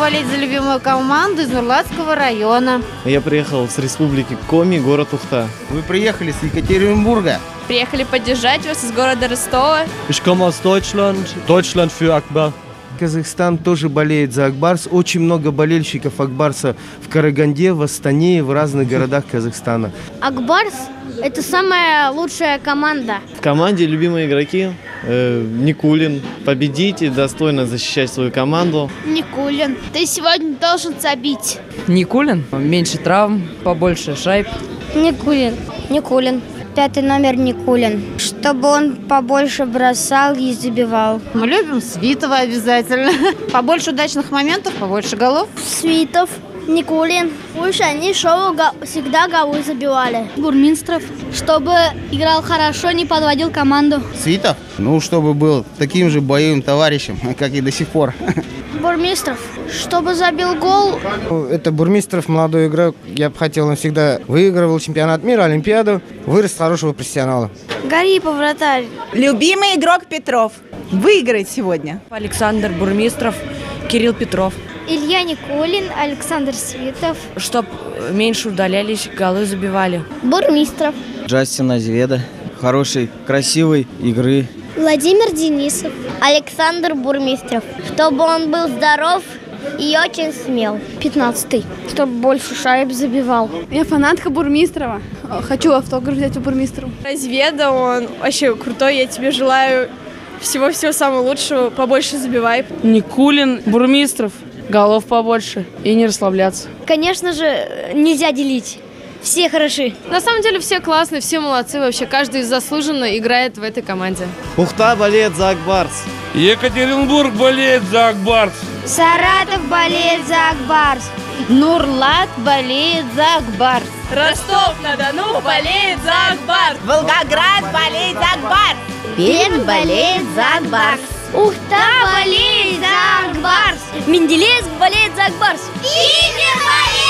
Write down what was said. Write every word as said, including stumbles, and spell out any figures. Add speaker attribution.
Speaker 1: болеть за любимую команду из Нурлатского района.
Speaker 2: Я приехал с республики Коми, город Ухта.
Speaker 3: Вы приехали с Екатеринбурга?
Speaker 4: Приехали поддержать вас из города Ростова.
Speaker 5: Ich komme aus Deutschland. Deutschland für Akbar.
Speaker 3: Казахстан тоже болеет за Акбарс. Очень много болельщиков Акбарса в Караганде, в Астане, в разных городах Казахстана.
Speaker 6: Акбарс – это самая лучшая команда.
Speaker 2: В команде любимые игроки. Э, Никулин. Победить и достойно защищать свою команду.
Speaker 6: Никулин, ты сегодня должен забить.
Speaker 7: Никулин. Меньше травм, побольше шайб.
Speaker 6: Никулин. Никулин. Пятый номер Никулин. Чтобы он побольше бросал и забивал.
Speaker 1: Мы любим Свитова обязательно. Побольше удачных моментов, побольше голов.
Speaker 6: Свитов, Никулин. Пусть они шоу всегда голы забивали.
Speaker 8: Бурмистров. Чтобы играл хорошо, не подводил команду.
Speaker 3: Свитов? Ну, чтобы был таким же боевым товарищем, как и до сих пор.
Speaker 6: Бурмистров. Чтобы забил гол.
Speaker 9: Это Бурмистров, молодой игрок. Я бы хотел, он всегда выигрывал чемпионат мира, Олимпиаду. Вырос хорошего профессионала.
Speaker 6: Гарипов, вратарь.
Speaker 10: Любимый игрок Петров. Выиграет сегодня.
Speaker 7: Александр Бурмистров, Кирилл Петров.
Speaker 6: Илья Никулин, Александр Свитов.
Speaker 7: Чтоб меньше удалялись, голы забивали.
Speaker 6: Бурмистров.
Speaker 11: Джастин Азведа. Хорошей, красивой игры.
Speaker 6: Владимир Денисов. Александр Бурмистров. Чтобы он был здоров и очень смел. Пятнадцатый. Чтобы больше шайб забивал.
Speaker 8: Я фанатка Бурмистрова. Хочу автограф взять у Бурмистрова.
Speaker 4: Разведа, он вообще крутой. Я тебе желаю всего-всего самого лучшего. Побольше забивай.
Speaker 7: Никулин, Бурмистров. Голов побольше и не расслабляться.
Speaker 6: Конечно же, нельзя делить. Все хороши.
Speaker 4: На самом деле все классные, все молодцы. Вообще каждый заслуженно играет в этой команде.
Speaker 2: Ухта болеет за Акбарс.
Speaker 5: Екатеринбург болеет за Акбарс.
Speaker 6: Саратов болеет за Акбарс.
Speaker 1: Нурлат болеет за Акбарс.
Speaker 4: Ростов-на-Дону болеет за Акбарс.
Speaker 10: Волгоград болеет за Акбарс.
Speaker 6: Пермь болеет за Акбарс. Ухта болеет за Акбарс. Менделеевск болеет за Акбарс. Питер болеет!